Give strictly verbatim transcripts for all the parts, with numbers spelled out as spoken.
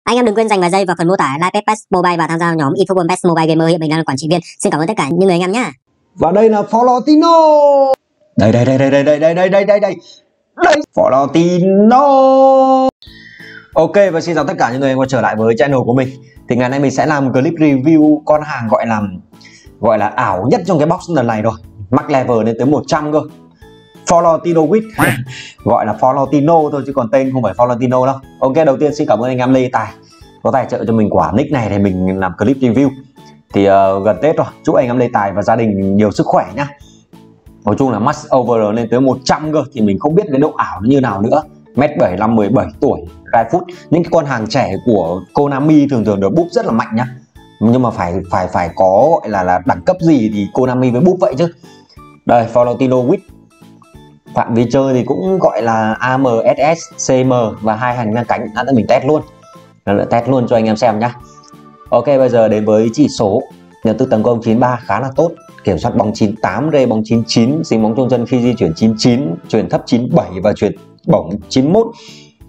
Anh em đừng quên dành vài giây vào phần mô tả like pet mobile và tham gia nhóm eFootball Pet Mobile Gamer. Hiện mình đang là quản trị viên. Xin cảm ơn tất cả những người anh em nhé. Và đây là Florentino. Đây đây đây đây đây đây đây đây đây đây đây đây Florentino. Ok, và xin chào tất cả những người quay trở lại với channel của mình. Thì ngày nay mình sẽ làm clip review con hàng gọi là gọi là ảo nhất trong cái box lần này rồi. Max level lên tới một trăm cơ. Florentino Wit gọi là Florentino thôi chứ còn tên không phải Florentino đâu. Ok, đầu tiên xin cảm ơn anh em Lê Tài có tài trợ cho mình quả nick này để mình làm clip review. Thì uh, gần Tết rồi, chúc anh em Lê Tài và gia đình nhiều sức khỏe nhá. Nói chung là max over lên tới một trăm cơ thì mình không biết cái độ ảo nó như nào nữa. Mét bảy mươi lăm, mười bảy tuổi, Raifoot. Những cái con hàng trẻ của Konami thường thường được búp rất là mạnh nhá. Nhưng mà phải phải phải có gọi là là đẳng cấp gì thì Konami mới búp vậy chứ. Đây, Florentino Wit. Phạm vi chơi thì cũng gọi là a em ét ét, xê em và hai hành ngang cánh. Đã mình test luôn. Đã test luôn cho anh em xem nhá. Ok, bây giờ đến với chỉ số. Nhận thức tấn công chín mươi ba khá là tốt. Kiểm soát bóng chín mươi tám, rê bóng chín mươi chín, dính bóng chôn chân khi di chuyển chín mươi chín, chuyển thấp chín mươi bảy và chuyển bổng chín mươi mốt.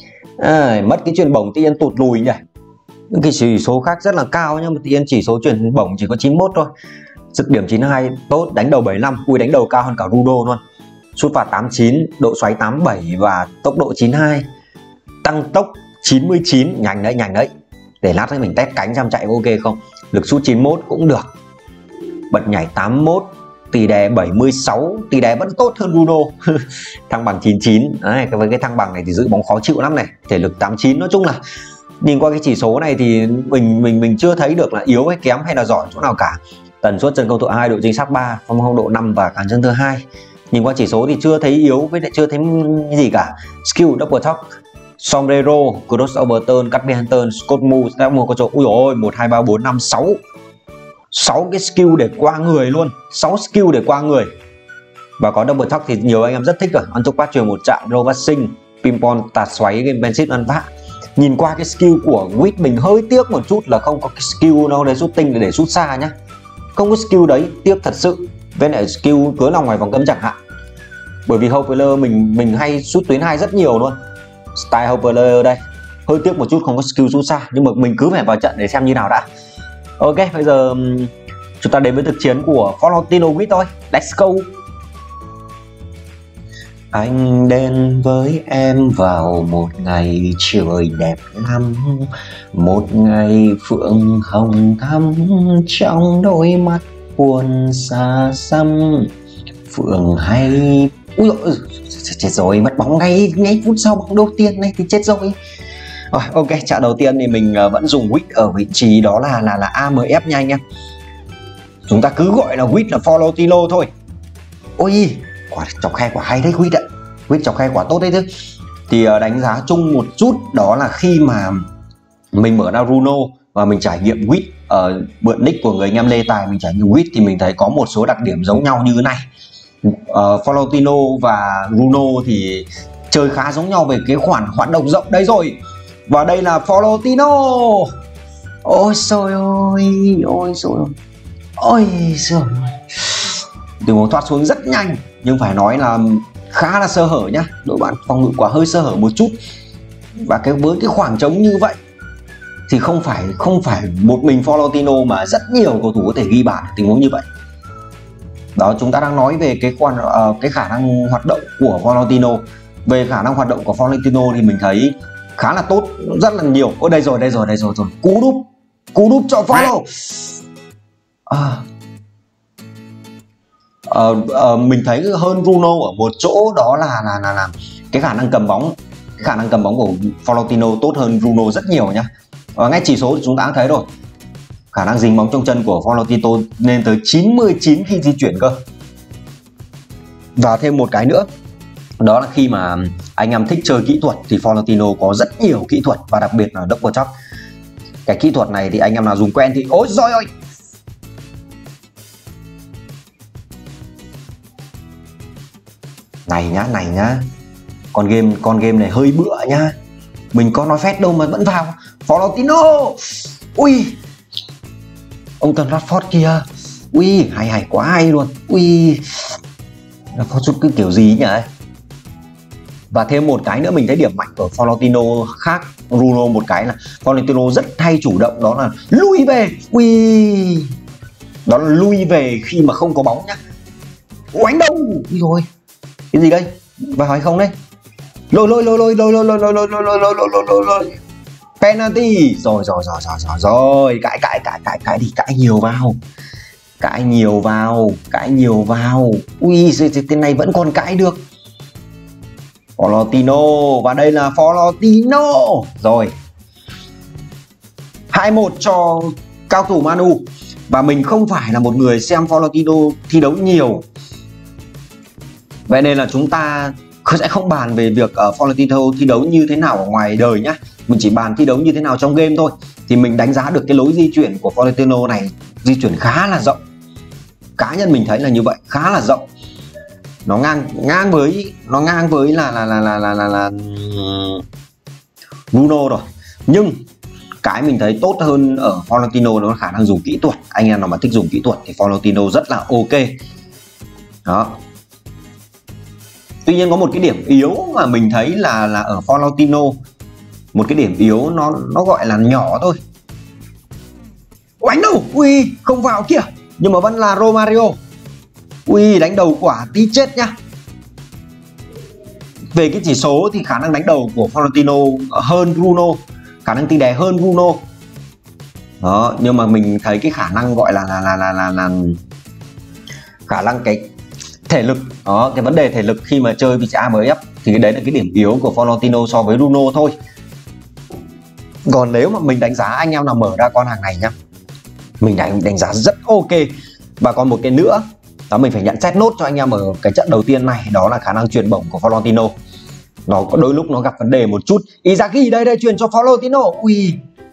À, mất cái chuyển bổng tự nhiên tụt lùi nhỉ. Những cái chỉ số khác rất là cao nhưng mà tự nhiên chỉ số chuyển bổng chỉ có chín mươi mốt thôi. Sức điểm chín mươi hai tốt, đánh đầu bảy mươi lăm, ui đánh đầu cao hơn cả Rudo luôn. Sút phạt tám mươi chín, độ xoáy tám mươi bảy và tốc độ chín mươi hai. Tăng tốc chín mươi chín, nhanh đấy, nhanh đấy. Để lát nữa mình test cánh xem chạy ok không. Lực sút chín mươi mốt cũng được. Bật nhảy tám mươi mốt, tỷ đè bảy mươi sáu, tỷ đè vẫn tốt hơn Rudo. Thăng bằng chín mươi chín. Đấy, với cái thăng bằng này thì giữ bóng khó chịu lắm này. Thể lực tám mươi chín. Nói chung là nhìn qua cái chỉ số này thì mình mình mình chưa thấy được là yếu hay kém hay là giỏi chỗ nào cả. Tần suất chân công thụ hai, độ chính xác ba, phong không độ năm và cản chân thứ hai. Nhìn qua chỉ số thì chưa thấy yếu với lại chưa thấy gì cả. Skill double top, sombrero, crossover turn, cắt behind turn, scott move, step move có chỗ. Ui ôi, một hai ba bốn năm sáu. sáu cái skill để qua người luôn, sáu skill để qua người. Và có double top thì nhiều anh em rất thích rồi. Ăn chốc phát truyền một chạm, rovassing, pinpoint, tạt xoáy, game benchit ăn vạ. Nhìn qua cái skill của Wit mình hơi tiếc một chút là không có cái skill đâu để shooting để, để shoot xa nhá. Không có skill đấy, tiếc thật sự. Với lại skill cứa lòng ngoài vòng cấm chẳng hạn. Bởi vì Hopper mình mình hay shoot tuyến hai rất nhiều luôn. Style Hopper đây. Hơi tiếc một chút không có skill shoot xa, nhưng mà mình cứ phải vào trận để xem như nào đã. Ok, bây giờ chúng ta đến với thực chiến của Florentino Wit thôi. Let's go. Anh đến với em vào một ngày trời đẹp lắm, một ngày phượng hồng thắm trong đôi mắt buồn xa xăm. Phượng hay ui dồi, chết rồi, mất bóng ngay ngay phút sau bóng đầu tiên này thì chết rồi. Rồi, ok, trận đầu tiên thì mình vẫn dùng Wit ở vị trí đó là là là a em ép nha anh em. Chúng ta cứ gọi là Wit là Florentino thôi. Ôi, quả chọc khe quả hay đấy Wit ạ. Wit chọc khe quả tốt đấy chứ. Thì đánh giá chung một chút đó là khi mà mình mở ra Runo và mình trải nghiệm Wit ở mượn nick của người anh em Lê Tài, mình trải nghiệm Wit thì mình thấy có một số đặc điểm giống nhau như thế này. Uh, Florentino và Runo thì chơi khá giống nhau về cái khoản hoạt động rộng đấy rồi. Và đây là Florentino. Ôi trời ơi, ôi trời ơi, ôi trời ơi. Từ bóng thoát xuống rất nhanh nhưng phải nói là khá là sơ hở nhá. Đội bạn phòng ngự quả hơi sơ hở một chút. Và cái với cái khoảng trống như vậy thì không phải không phải một mình Florentino mà rất nhiều cầu thủ có thể ghi bàn tình huống như vậy. Đó, chúng ta đang nói về cái khoản uh, cái khả năng hoạt động của Florentino. Về khả năng hoạt động của Florentino thì mình thấy khá là tốt, rất là nhiều. Ôi đây rồi, đây rồi, đây rồi rồi. Cú đúp, cú đúp cho Follow. À. Uh, uh, mình thấy hơn Runo ở một chỗ đó là là là, là cái khả năng cầm bóng, cái khả năng cầm bóng của Florentino tốt hơn Runo rất nhiều nhá. Và ngay chỉ số thì chúng ta đã thấy rồi. Khả năng dính bóng trong chân của Florentino lên tới chín mươi chín khi di chuyển cơ. Và thêm một cái nữa, đó là khi mà anh em thích chơi kỹ thuật thì Florentino có rất nhiều kỹ thuật và đặc biệt là double chop. Cái kỹ thuật này thì anh em nào dùng quen thì ôi giời ơi. Này nhá, này nhá. Con game con game này hơi bựa nhá. Mình có nói phét đâu mà vẫn vào. Florentino. Ui. Ông Tần Rashford kìa. Ui, hay hay quá hay luôn. Ui. Rashford chút cái kiểu gì nhỉ? Và thêm một cái nữa mình thấy điểm mạnh của Florentino khác Bruno một cái là Florentino rất hay chủ động, đó là lui về. Ui, đó là lui về khi mà không có bóng nhá. Oánh đâu rồi, cái gì đây, vào hay không đây, lôi lôi lôi lôi lôi lôi lôi lôi lôi lôi lôi lôi lôi lôi lôi penalty rồi rồi rồi rồi rồi rồi cãi cãi cãi cãi cãi đi, cãi nhiều vào, cãi nhiều vào, cãi nhiều vào. Ui, tên này vẫn còn cãi được. Florentino, và đây là Florentino rồi, hai một cho cao thủ Man U. Và mình không phải là một người xem Florentino thi đấu nhiều, vậy nên là chúng ta sẽ không bàn về việc uh, Florentino thi đấu như thế nào ở ngoài đời nhá. Mình chỉ bàn thi đấu như thế nào trong game thôi. Thì mình đánh giá được cái lối di chuyển của Florentino này, di chuyển khá là rộng. Cá nhân mình thấy là như vậy, khá là rộng. Nó ngang ngang với nó ngang với là là là là là là, là Bruno rồi. Nhưng cái mình thấy tốt hơn ở Florentino nó là khả năng dùng kỹ thuật. Anh em nào mà thích dùng kỹ thuật thì Florentino rất là ok. Đó. Tuy nhiên có một cái điểm yếu mà mình thấy là là ở Florentino, một cái điểm yếu nó nó gọi là nhỏ thôi. Đánh đâu, ui, không vào kìa, nhưng mà vẫn là Romario. Ui, đánh đầu quả tí chết nhá. Về cái chỉ số thì khả năng đánh đầu của Florentino hơn Bruno, khả năng tì đè hơn Bruno. Đó, nhưng mà mình thấy cái khả năng gọi là là là là là, là khả năng cái thể lực, đó, cái vấn đề thể lực khi mà chơi vị trí a em ép thì cái đấy là cái điểm yếu của Florentino so với Bruno thôi. Còn nếu mà mình đánh giá, anh em nào mở ra con hàng này nhá, mình đánh đánh giá rất ok. Và còn một cái nữa đó, mình phải nhận xét nốt cho anh em ở cái trận đầu tiên này, đó là khả năng chuyền bổng của Florentino. Nó có đôi lúc nó gặp vấn đề một chút. Inzaghi đây đây, chuyền cho Florentino. Ui,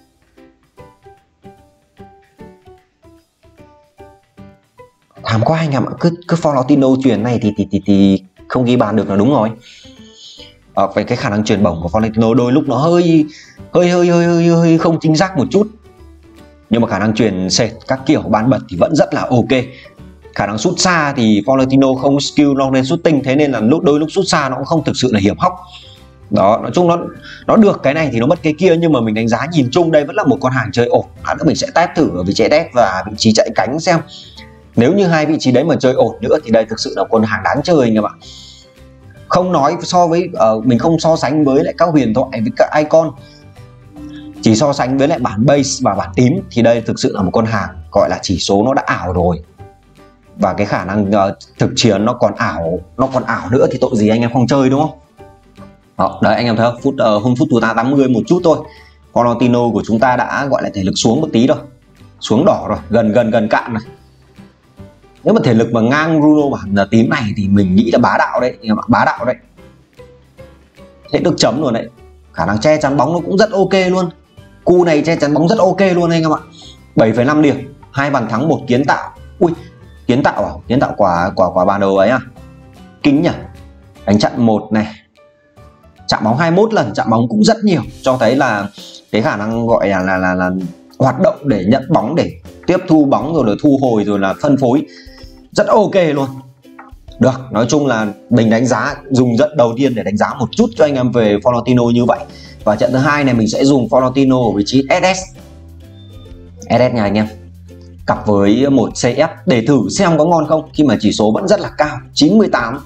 thảm quá anh em ạ, cứ cứ Florentino chuyền này thì thì thì thì không ghi bàn được là đúng rồi. Ờ, về cái khả năng chuyền bổng của Florentino đôi lúc nó hơi hơi hơi hơi hơi, hơi không chính xác một chút, nhưng mà khả năng chuyền sệt các kiểu bán bật thì vẫn rất là ok. Khả năng sút xa thì Florentino không skill long range shooting, thế nên là lúc đôi lúc sút xa nó cũng không thực sự là hiểm hóc. Đó, nói chung nó nó được cái này thì nó mất cái kia, nhưng mà mình đánh giá nhìn chung đây vẫn là một con hàng chơi ổn. Nữa mình sẽ test thử ở vị trí đét và vị trí chạy cánh xem. Nếu như hai vị trí đấy mà chơi ổn nữa thì đây thực sự là con hàng đáng chơi anh em ạ. Không nói so với uh, mình không so sánh với lại các huyền thoại với các icon, chỉ so sánh với lại bản base và bản tím thì đây thực sự là một con hàng gọi là chỉ số nó đã ảo rồi. Và cái khả năng uh, thực chiến nó còn ảo, nó còn ảo nữa thì tội gì anh em không chơi, đúng không? Đó, đấy anh em thấy không? Phút uh, hôm phút thứ tám mươi một chút thôi, Florentino của chúng ta đã gọi là thể lực xuống một tí rồi, xuống đỏ rồi, gần gần gần cạn này. Nếu mà thể lực mà ngang Bruno bản là tím này thì mình nghĩ là bá đạo đấy, anh em ạ, bá đạo đấy. Thế được chấm luôn đấy. Khả năng che chắn bóng nó cũng rất ok luôn. Cu này che chắn bóng rất ok luôn anh em ạ. bảy phẩy năm điểm, hai bàn thắng, một kiến tạo. Ui, kiến tạo à? Kiến tạo quả quả quả bàn đầu ấy à? Kính nhỉ. Đánh chặn một này. Chạm bóng hai mươi mốt lần, chạm bóng cũng rất nhiều, cho thấy là cái khả năng gọi là là là, là hoạt động để nhận bóng, để tiếp thu bóng rồi là thu hồi rồi là phân phối rất ok luôn. Được, nói chung là mình đánh giá, dùng trận đầu tiên để đánh giá một chút cho anh em về Florentino như vậy. Và trận thứ hai này mình sẽ dùng Florentino ở vị trí ét ét. ét ét nha anh em. Cặp với một xê ép để thử xem có ngon không, khi mà chỉ số vẫn rất là cao, chín mươi tám.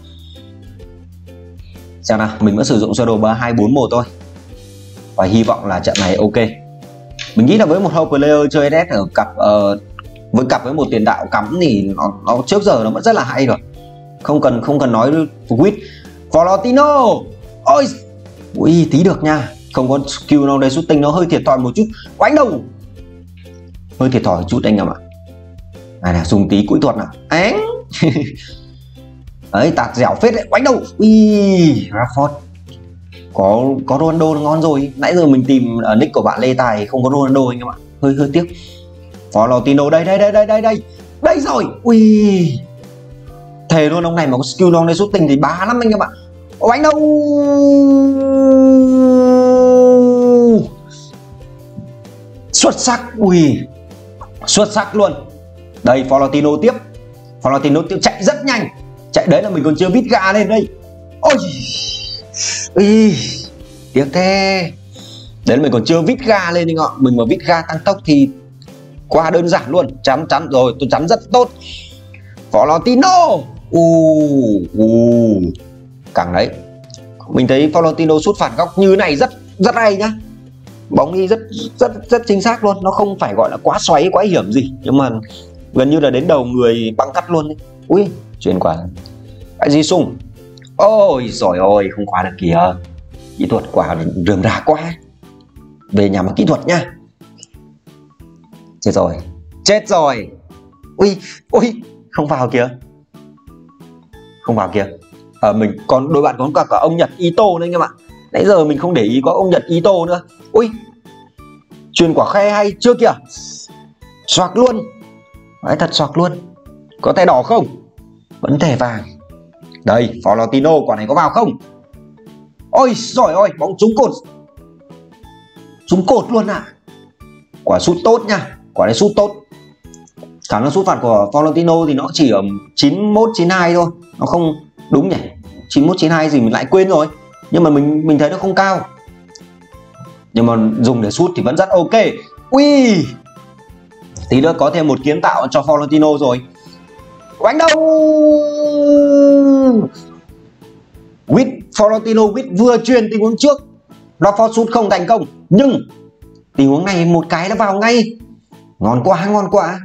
Xem nào, mình vẫn sử dụng sơ đồ ba hai bốn một thôi. Và hy vọng là trận này ok. Mình nghĩ là với một hậu player chơi ét ét ở cặp uh, với cặp với một tiền đạo cắm thì nó, nó trước giờ nó vẫn rất là hay rồi. Không cần không cần nói quýt. Florentino. Ôi, ui tí được nha. Không có skill nào đây, shooting nó hơi thiệt thòi một chút. Đánh đầu. Hơi thiệt thòi một chút anh em ạ. Này này, dùng tí kỹ thuật nào. Ánh. Đấy, tạt dẻo phết đấy, đánh đầu. Ui, Rashford. Có có Ronaldo nó ngon rồi. Nãy giờ mình tìm ở nick của bạn Lê Tài không có Ronaldo anh em ạ. Hơi hơi tiếc. Florentino đây đây đây đây đây đây. Đây rồi. Ui. Thề luôn, ông này mà có skill long đây shooting thì bá lắm anh em ạ. Đánh đâu. Xuất sắc. Ui. Xuất sắc luôn. Đây Florentino tiếp. Florentino tiếp chạy rất nhanh. Chạy đấy là mình còn chưa vít gà lên đây. Ôi. Ui. Tiếc thế. Đấy là mình còn chưa vít ga lên anh ạ. Mình mà vít ga tăng tốc thì quá đơn giản luôn. Chắn chắn rồi, tôi chắn rất tốt. Florentino. u u Càng đấy. Mình thấy Florentino sút phạt góc như này rất rất hay nhá. Bóng đi rất rất rất chính xác luôn, nó không phải gọi là quá xoáy quá hiểm gì, nhưng mà gần như là đến đầu người băng cắt luôn đấy. Ui, chuyển quả cái gì sung. Ôi giời ơi, không qua được kìa. Kỹ thuật quả rườm rà quá. Về nhà mà kỹ thuật nhá. Chết rồi, chết rồi. Ui, ui, không vào kìa. Không vào kìa. Ờ, mình còn đôi bạn còn cả, cả ông Nhật Ito nữa anh em ạ. Nãy giờ mình không để ý có ông Nhật Ito nữa. Ui, chuyền quả khe hay chưa kìa. Xoạc luôn. Đấy, thật xoạc luôn. Có thẻ đỏ không? Vẫn thẻ vàng. Đây, Florentino, quả này có vào không? Ôi giời ơi, bóng trúng cột. Trúng cột luôn ạ. À. Quả sút tốt nha. Quả này sút tốt. Khả năng sút phạt của Florentino thì nó chỉ ở chín mốt chín hai thôi. Nó không đúng nhỉ. chín mốt chín hai gì mình lại quên rồi. Nhưng mà mình mình thấy nó không cao. Nhưng mà dùng để sút thì vẫn rất ok. Ui, tí nữa có thêm một kiến tạo cho Florentino rồi. Đánh đâu. With Florentino with vừa truyền tình huống trước, Rashford sút không thành công, nhưng tình huống này một cái đã vào ngay. Ngon quá, ngon quá.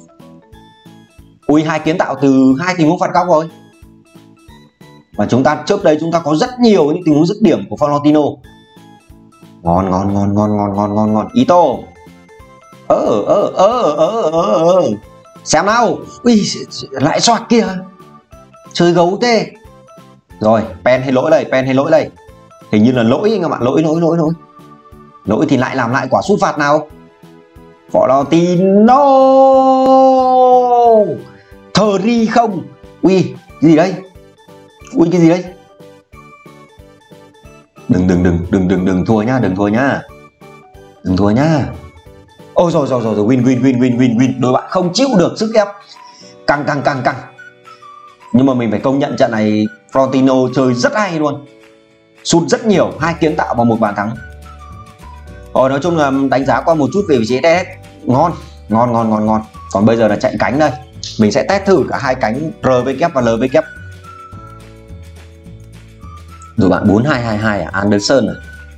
Ui, hai kiến tạo từ hai tình huống phạt góc rồi. Và chúng ta trước đây chúng ta có rất nhiều những tình huống dứt điểm của Florentino. Ngon ngon ngon ngon ngon ngon ngon ngon. Ito. Ờ ờ ờ ờ ờ ờ. Xem nào. Ui, lại xoạc kìa. Chơi gấu thế. Rồi, pen hay lỗi đây, pen hay lỗi đây. Hình như là lỗi anh em ạ, lỗi lỗi lỗi lỗi. Lỗi thì lại làm lại quả sút phạt nào. Florentino. Thờ ri không. Ui, cái gì đây? Ui, cái gì đây? Đừng đừng đừng đừng đừng đừng thua nhá, đừng thua nhá. Đừng thua nhá. Ôi rồi rồi rồi rồi, win win win win win win. Đôi bạn không chịu được sức ép. Căng căng căng căng. Nhưng mà mình phải công nhận trận này Florentino chơi rất hay luôn. Sút rất nhiều, hai kiến tạo và một bàn thắng. Rồi, nói chung là đánh giá qua một chút về vị trí test. Ngon, ngon ngon ngon ngon. Còn bây giờ là chạy cánh đây. Mình sẽ test thử cả hai cánh rờ vê kép và lờ vê kép. Rồi bạn bốn hai hai hai à, Anderson à.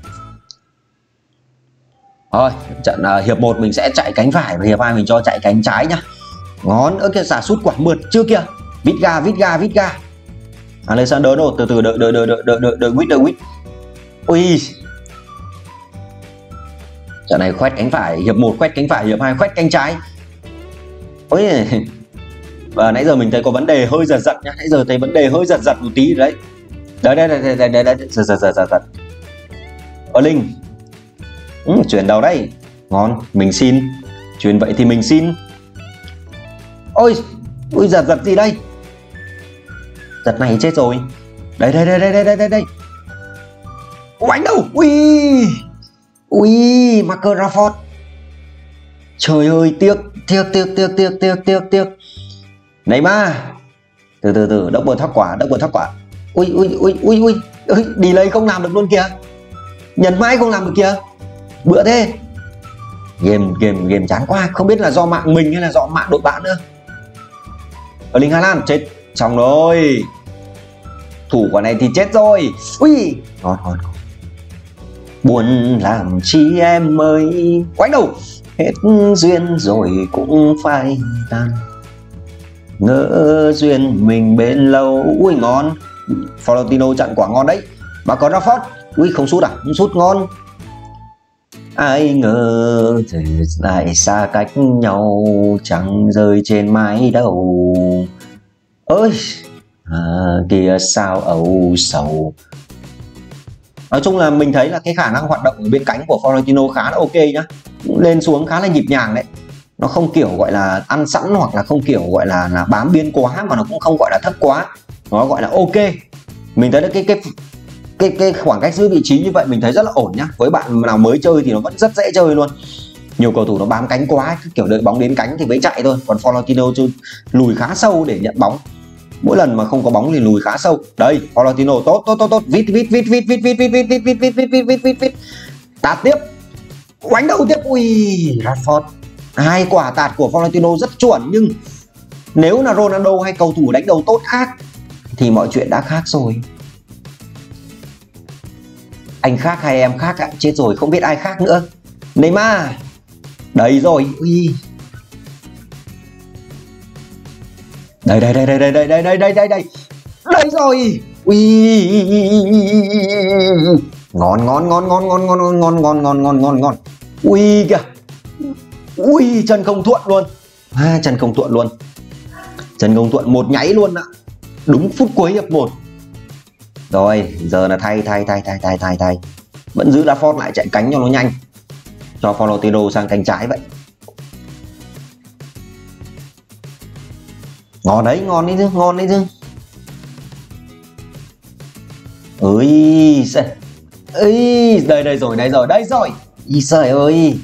Thôi, trận uh, hiệp một mình sẽ chạy cánh phải và hiệp hai mình cho chạy cánh trái nhá. Ngon, ơ kìa, xả sút quả mượt chưa kìa. Vít ga, vít ga, vít ga. Alexander đâu, từ từ đợi đợi đợi đợi đợi đợi đợi quýt đợi quýt. Ui. Trận này khoét cánh phải, hiệp một khoét cánh phải, hiệp hai khoét cánh trái. Ôi. Và nãy giờ mình thấy có vấn đề hơi giật giật nhá, nãy giờ thấy vấn đề hơi giật giật một tí đấy. Đấy đấy đấy đấy đấy đấy, giật giật giật giật. Ở Linh. Ừ, chuyển đầu đây. Ngon, mình xin. Chuyển vậy thì mình xin. Ôi, ui giật giật gì đây? Giật này chết rồi. Đây đây đây đây đây đây đây. Đánh đâu? Ui. Ui, Marcus Rashford. Trời ơi, tiếc, tiếc tiếc tiếc tiếc tiếc tiếc tiếc. Neymar. Từ từ từ, double thóc quả, double thóc quả. Ui ui ui ui ui, ui delay không làm được luôn kìa. Nhấn mãi không làm được kìa. Bựa thế. Game game game chán quá, không biết là do mạng mình hay là do mạng đội bạn nữa. Ở Linh Hà Lan chết xong rồi. Thủ quả này thì chết rồi. Ui, ngon ngon. Buồn làm chi em ơi. Quánh đầu. Hết duyên rồi cũng phải tan. Ngỡ duyên mình bên lâu. Ui ngon. Florentino chặn quả ngon đấy. Mà có Rashford. Ui không sút à? Không sút ngon. Ai ngờ thì lại xa cách nhau, chẳng rơi trên mái đầu. Ơi à, kìa sao âu sầu. Nói chung là mình thấy là cái khả năng hoạt động ở bên cánh của Florentino khá là ok nhá. Lên xuống khá là nhịp nhàng đấy. Nó không kiểu gọi là ăn sẵn hoặc là không kiểu gọi là, là bám biên quá, mà nó cũng không gọi là thấp quá. Nó gọi là ok. Mình thấy là cái cái cái cái khoảng cách giữ vị trí như vậy mình thấy rất là ổn nhá. Với bạn nào mới chơi thì nó vẫn rất dễ chơi luôn. Nhiều cầu thủ nó bám cánh quá, kiểu đợi bóng đến cánh thì mới chạy thôi. Còn Florentino chơi lùi khá sâu để nhận bóng. Mỗi lần mà không có bóng thì lùi khá sâu. Đây, Florentino tốt tốt tốt tốt, vít vít vít vít vít vít vít vít vít vít vít vít vít vít vít. Tạt tiếp, đánh đầu tiếp. Ui, Rashford. Hai quả tạt của Florentino rất chuẩn, nhưng nếu là Ronaldo hay cầu thủ đánh đầu tốt khác thì mọi chuyện đã khác rồi. Anh khác hay em khác ạ? Chết rồi, không biết ai khác nữa. Neymar. Đấy rồi. Ui. Đây đây đây đây đây đây đây đây đây đây đây. Đây rồi. Ui. Ngon ngon ngon ngon ngon ngon ngon ngon ngon ngon ngon ngon. Ui kìa. Ui, chân không thuận luôn. À, chân không thuận luôn. Chân không thuận một nháy luôn ạ. Đúng phút cuối hiệp một. Rồi, giờ là thay thay thay thay thay thay thay. Vẫn giữ Rashford lại chạy cánh cho nó nhanh. Cho Florentino sang cánh trái vậy. Ngon đấy, ngon đấy chứ, ngon đấy chứ. Ơi, ơi, đây đây rồi, đây rồi, đây rồi. Ý trời ơi.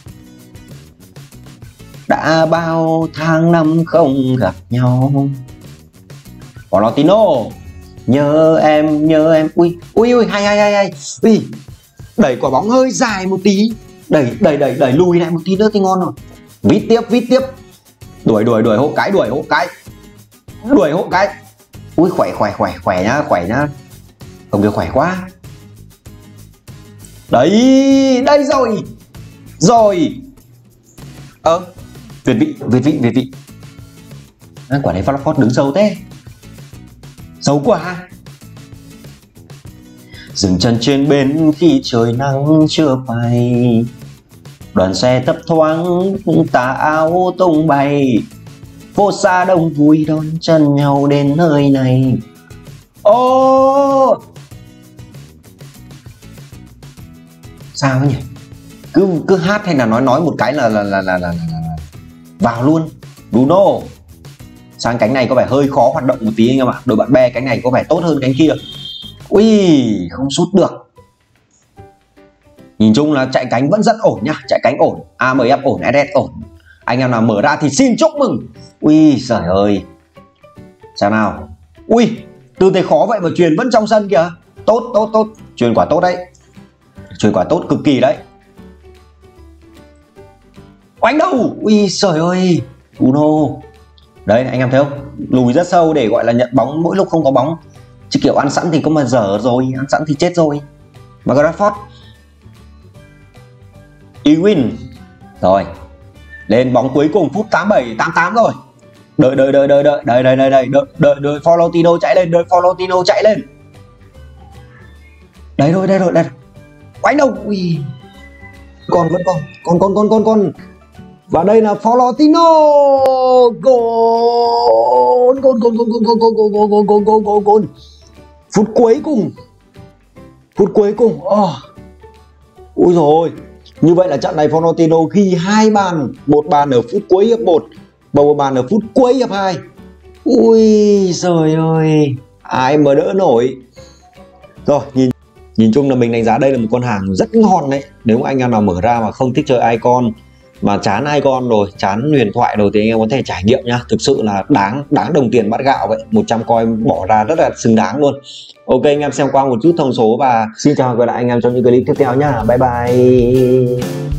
Đã bao tháng năm không gặp nhau. Florentino. Nhớ em, nhớ em. Ui, ui, ui, hay, hay, hay, hay. Ui, đẩy quả bóng hơi dài một tí. Đẩy, đẩy, đẩy, đẩy lùi lại một tí nữa thì ngon rồi. Vít tiếp, vít tiếp. Đuổi, đuổi, đuổi hộ cái, đuổi hộ cái. Đuổi hộ cái. Ui, khỏe, khỏe, khỏe, khỏe nhá, khỏe nhá. Ông kia khỏe quá. Đấy, đây rồi. Rồi. Ơ, ờ, Việt vị, Việt vị, Việt vị. À, quả đấy Rashford đứng sâu thế. Sâu quá. Dừng chân trên bến khi trời nắng chưa phai. Đoàn xe thấp thoáng tà áo tung bay. Phố xa đông vui đón chân nhau đến nơi này. Ô, sao nhỉ? Cứ cứ hát hay là nói nói một cái là là là là, là, là, là vào luôn. Bruno. Sang cánh này có vẻ hơi khó hoạt động một tí anh em ạ. Đội bạn bè cánh này có vẻ tốt hơn cánh kia. Ui, không sút được. Nhìn chung là chạy cánh vẫn rất ổn nhá, chạy cánh ổn, a em ép ổn, ét ét ổn. Anh em nào mở ra thì xin chúc mừng. Ui giời ơi. Sao nào? Ui, tư thế khó vậy mà truyền vẫn trong sân kìa. Tốt, tốt, tốt. Truyền quả tốt đấy. Truyền quả tốt cực kỳ đấy. Oánh đâu? Ui giời ơi. Bruno. Đấy, anh em thấy không? Lùi rất sâu để gọi là nhận bóng mỗi lúc không có bóng. Chứ kiểu ăn sẵn thì có mà dở rồi, ăn sẵn thì chết rồi. Mà Rashford. Ewin. Rồi. Lên bóng cuối cùng phút tám mươi bảy, tám mươi tám rồi. Đợi đợi đợi đợi đợi đợi đợi đợi đợi đợi đợi đợi Florentino chạy lên, đợi Florentino chạy lên. Đấy rồi, đây rồi, đây. Quánh đâu? Ui. Còn vẫn còn, còn còn còn còn còn. Và đây là Florentino. Goal! Goal goal goal goal goal goal goal goal goal goal goal goal. Phút cuối cùng. Phút cuối cùng. Oh. Ui rồi. Như vậy là trận này Florentino ghi hai bàn, một bàn ở phút cuối hiệp một và một bàn ở phút cuối hiệp hai. Ui giời ơi, ai mà đỡ nổi. Rồi, nhìn nhìn chung là mình đánh giá đây là một con hàng rất ngon đấy. Nếu mà anh em nào mở ra mà không thích chơi icon, mà chán icon rồi, chán huyền thoại rồi thì anh em có thể trải nghiệm nhá. Thực sự là đáng đáng đồng tiền bát gạo vậy. một trăm coin bỏ ra rất là xứng đáng luôn. Ok, anh em xem qua một chút thông số và xin chào và gặp lại anh em trong những clip tiếp theo nhá. Bye bye.